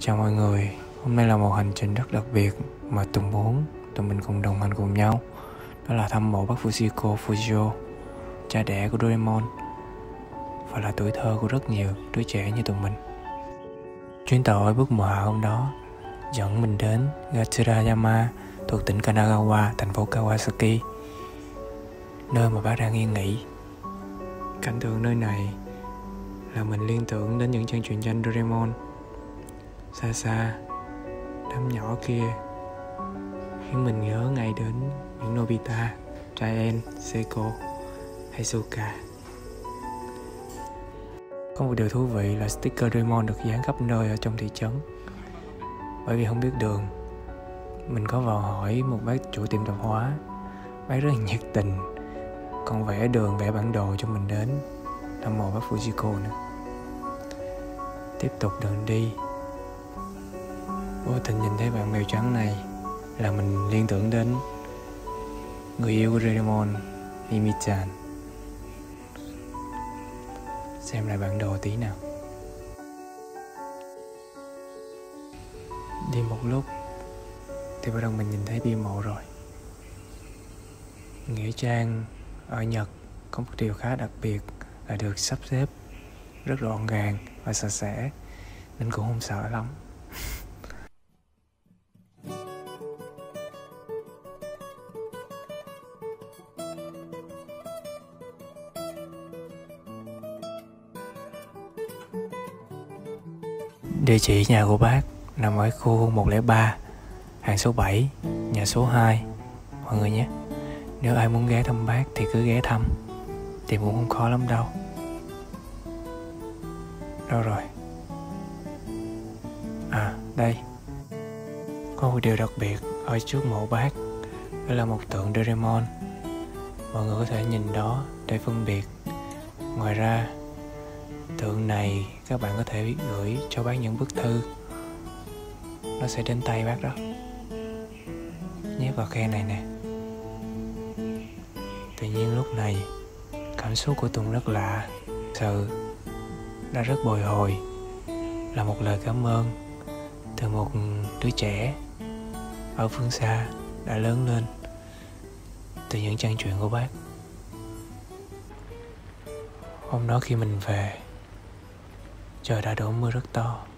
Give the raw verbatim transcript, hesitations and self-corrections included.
Chào mọi người, hôm nay là một hành trình rất đặc biệt mà Tùng muốn tụi mình cùng đồng hành cùng nhau. Đó là thăm mộ bác Fujiko Fujio, cha đẻ của Doraemon, và là tuổi thơ của rất nhiều đứa trẻ như tụi mình. Chuyến tàu ở bước mùa hạ hôm đó dẫn mình đến Gatirayama thuộc tỉnh Kanagawa, thành phố Kawasaki, nơi mà bác đang yên nghỉ. Cảnh tượng nơi này là mình liên tưởng đến những trang truyện tranh Doraemon. Xa xa, đám nhỏ kia khiến mình nhớ ngay đến những Nobita, Ryan, Seiko hay Suka. Có một điều thú vị là sticker Doraemon được dán khắp nơi ở trong thị trấn. Bởi vì không biết đường, mình có vào hỏi một bác chủ tiệm tạp hóa. Bác rất là nhiệt tình, còn vẽ đường, vẽ bản đồ cho mình đến thăm mộ bác Fujiko nữa. Tiếp tục đường đi, vô tình nhìn thấy bạn mèo trắng này là mình liên tưởng đến người yêu của Doraemon, Mimi-chan. Xem lại bản đồ tí nào. Đi một lúc thì bắt đầu mình nhìn thấy bia mộ rồi. Nghĩa trang ở Nhật có một điều khá đặc biệt là được sắp xếp rất gọn gàng và sạch sẽ, nên cũng không sợ lắm. Địa chỉ nhà của bác nằm ở khu một không ba, hàng số bảy, nhà số hai. Mọi người nhé, nếu ai muốn ghé thăm bác thì cứ ghé thăm, tìm cũng không khó lắm đâu. Đâu rồi? À, đây. Có một điều đặc biệt ở trước mộ bác, đó là một tượng Doraemon. Mọi người có thể nhìn đó để phân biệt. Ngoài ra, tượng này các bạn có thể gửi cho bác những bức thư, nó sẽ đến tay bác đó. Nhét vào khe này nè. Tự nhiên lúc này cảm xúc của Tùng rất lạ. Sự đã rất bồi hồi, là một lời cảm ơn từ một đứa trẻ ở phương xa đã lớn lên từ những trang truyện của bác. Hôm đó khi mình về, trời đã đổ mưa rất to.